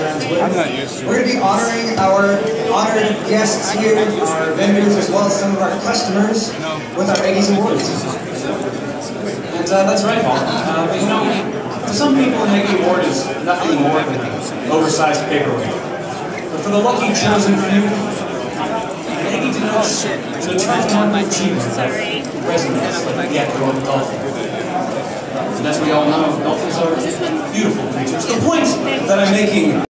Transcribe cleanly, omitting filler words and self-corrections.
Instagram, Twitter. I'm not used to it. We're going to be honoring our honored guests here, our vendors, as well as some of our customers with our Eggies Awards. And that's right, Paul. But you know, to some people, an Eggie Award is nothing more than oversized paperweight. But for the lucky chosen few, an Eggie denotes the transformative achievements of residents of the outdoor dolphin. And as we all know, dolphins are beautiful creatures. The point that I'm making